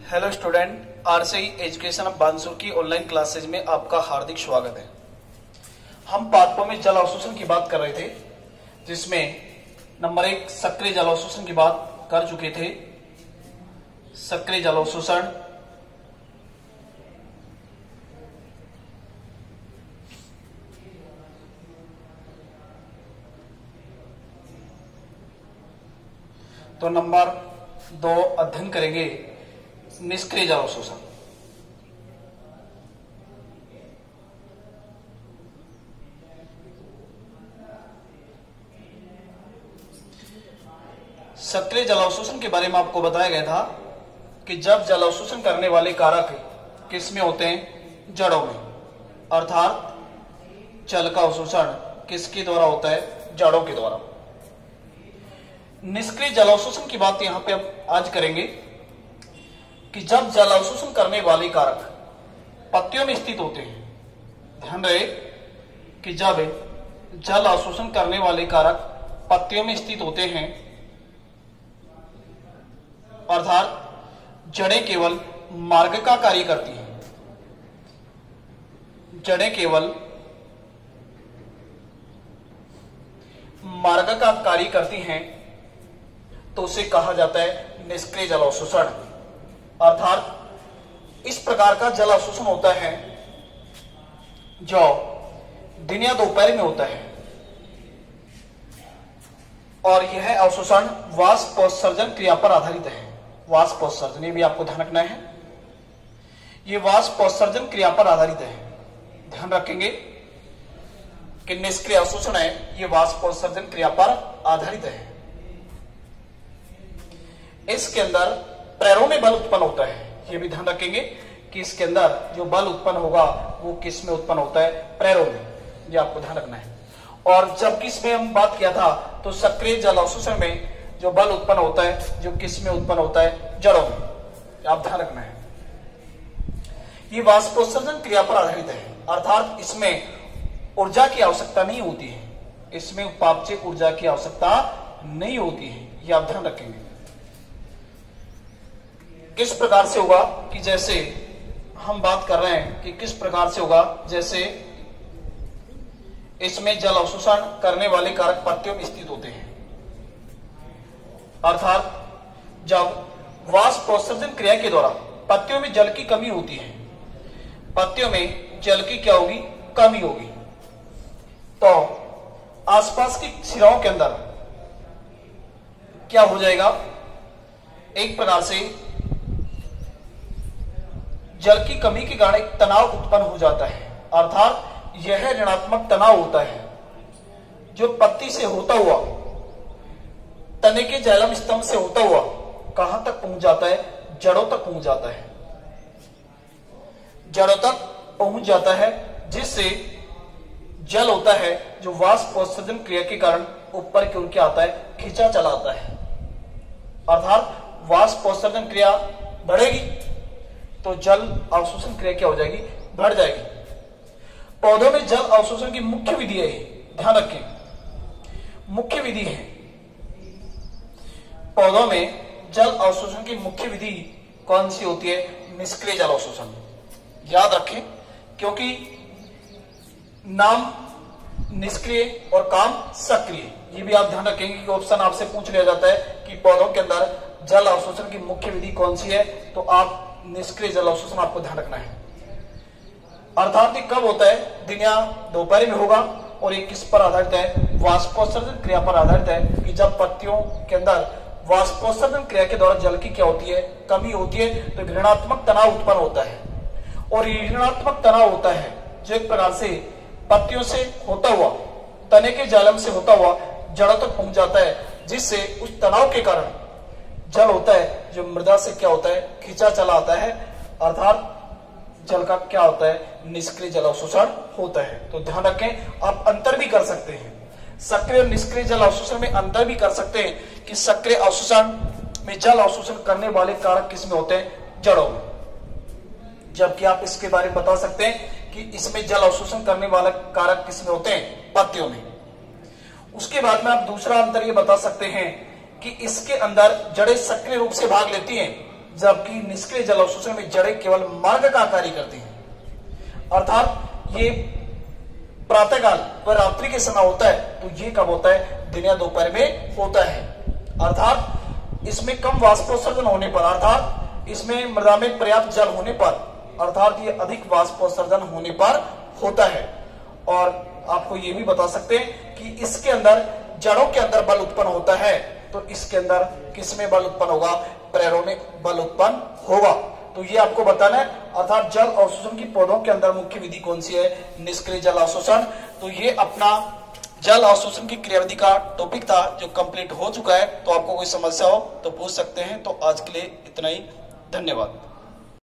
Hello student, RCE education of Bansur की online classes में आपका हार्दिक स्वागत है। हम पार्ट 2 में जल अवशोषण की बात कर रहे थे, जिसमें नंबर 1 सक्रिय जल अवशोषण की बात कर चुके थे। सक्रिय जल अवशोषण, तो नंबर 2 अध्ययन करेंगे निष्क्रिय जल अवशोषण। सक्रिय जल अवशोषण के बारे में आपको बताया गया था कि जब जल अवशोषण करने वाले कारक किस में होते हैं? जड़ों में। अर्थात जल का अवशोषण किसके द्वारा होता है? जड़ों के द्वारा। निष्क्रिय जल अवशोषण की बात यहां पे अब आज करेंगे कि जब जल अवशोषण करने वाले कारक पत्तियों में स्थित होते हैं। ध्यान रहे कि जब जल अवशोषण करने वाले कारक पत्तियों में स्थित होते हैं, अर्थात जड़ें केवल मार्ग का कार्य करती हैं। जड़ें केवल मार्ग का कार्य करती हैं, तो उसे कहा जाता है निष्क्रिय जल अवशोषण। अर्थात इस प्रकार का जल अवशोषण होता है जो दिन या दोपहर में होता है, और यह अवशोषण वाष्पोत्सर्जन क्रिया पर आधारित है। वाष्पोत्सर्जन, ये भी आपको ध्यान रखना है, ये वाष्पोत्सर्जन क्रिया पर आधारित है। ध्यान रखेंगे कि निष्क्रिय अवशोषण है, ये वाष्पोत्सर्जन क्रिया पर आधारित है। इसके अंदर प्रेरणा में बल उत्पन्न होता है। ये भी ध्यान रखेंगे कि इसके अंदर जो बल उत्पन्न होगा वो किस में उत्पन्न होता है? प्रेरणा में। ये आपको ध्यान रखना है। और जब किस में हम बात किया था, तो सक्रिय जल अवशोषण में जो बल उत्पन्न होता है, जो किस में उत्पन्न होता है? जड़ों में। आप ध्यान रखना है। ये वाष्पोत्सर्जन क्रिया पर आधारित है, अर्थात इसमें ऊर्जा की आवश्यकता नहीं होती है। इसमें उपापचय ऊर्जा की आवश्यकता नहीं होती है। ये आप ध्यान रखेंगे। किस प्रकार से होगा कि जैसे हम बात कर रहे हैं कि किस प्रकार से होगा, जैसे इसमें जल अवशोषण करने वाले कारक पत्तियों में स्थित होते हैं। अर्थात जब वाष्पोत्सर्जन क्रिया के द्वारा पत्तियों में जल की कमी होती है, पत्तियों में जल की क्या होगी? कमी होगी। तो आसपास की शिराओं के अंदर क्या हो जाएगा? एक प्रकार से जल की कमी के कारण एक तनाव उत्पन्न हो जाता है। अर्थात यह ऋणात्मक तनाव होता है जो पत्ती से होता हुआ, तने के जाइलम स्तंभ से होता हुआ कहां तक पहुंच जाता है? जड़ों तक पहुंच जाता है। जड़ों तक पहुंच जाता है, जिससे जल होता है जो वाष्पोत्सर्जन क्रिया के कारण ऊपर की ओर क्या आता है? खींचा चला आता है। अर्थात वाष्पोत्सर्जन क्रिया बढ़ेगी तो जल अवशोषण क्रिया क्या हो जाएगी? बढ़ जाएगी। पौधों में जल अवशोषण की मुख्य विधि है, ध्यान रखें, मुख्य विधि है। पौधों में जल अवशोषण की मुख्य विधि कौन सी होती है? निष्क्रिय जल अवशोषण। याद रखें, क्योंकि नाम निष्क्रिय और काम सक्रिय। ये भी आप ध्यान रखेंगे कि ऑप्शन आपसे पूछ लिया जाता है कि पौधों के अंदर जल अवशोषण की मुख्य विधि कौन सी है, तो आप निष्क्रिय जल अवशोषण आपको ध्यान रखना है। अर्थात ये कब होता है? दिन या दोपहर में होगा, और ये किस पर आधारित है? वाष्पोत्सर्जन क्रिया पर आधारित है कि जब पत्तियों के अंदर वाष्पोत्सर्जन क्रिया के द्वारा जल की क्या होती है? कमी होती है, तो ऋणात्मक तनाव उत्पन्न होता है। और ये ऋणात्मक तनाव होता है जो एक प्रकार से पत्तियों से होता हुआ, तने के जाइलम से होता हुआ जड़ों तक पहुंच जाता है, जिससे उस तनाव के कारण जल होता है जो मृदा से क्या होता है? खींचा चला आता है। अर्थात जल का क्या होता है? निष्क्रिय जल अवशोषण होता है। तो ध्यान रखें, आप अंतर भी कर सकते हैं, सक्रिय और निष्क्रिय जल अवशोषण में अंतर भी कर सकते हैं कि सक्रिय अवशोषण में जल अवशोषण करने वाले कारक किस में होते हैं? जड़ों में। जबकि आप इसके बारे में बता सकते हैं कि इसमें जल अवशोषण करने वाले कारक किस में होते हैं? पत्तियों में। उसके बाद में आप दूसरा अंतर ये बता सकते हैं कि इसके अंदर जड़ें सक्रिय रूप से भाग लेती हैं, जबकि निष्क्रिय जल अवशोषण में जड़ें केवल मार्ग का कार्य करती हैं। अर्थात ये प्रातःकाल व रात्रि के समय होता है, तो ये कब होता है? दिन या दोपहर में होता है। अर्थात इसमें कम वाष्पोत्सर्जन होने पर, अर्थात इसमें मृदा में पर्याप्त जल होने पर, अर्थात ये अधिक वाष्पोत्सर्जन होने पर होता है। और आपको ये भी बता सकते हैं कि इसके अंदर जड़ों के अंदर बल उत्पन्न होता है, तो इसके अंदर किसमें बल उत्पन्न होगा? प्रेरणिक बल उत्पन्न होगा। तो ये आपको बताना है। अर्थात जल अवशोषण की पौधों के अंदर मुख्य विधि कौन सी है? निष्क्रिय जल अवशोषण। तो ये अपना जल अवशोषण की क्रियाविधि का टॉपिक था जो कंप्लीट हो चुका है। तो आपको कोई समस्या हो तो पूछ सकते हैं। तो आज के लिए इतना ही, धन्यवाद।